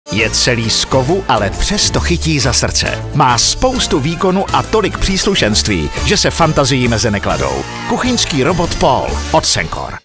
Je celý z kovu, ale přesto chytí za srdce. Má spoustu výkonu a tolik příslušenství, že se fantazii meze nekladou. Kuchyňský robot Paul od Sencor.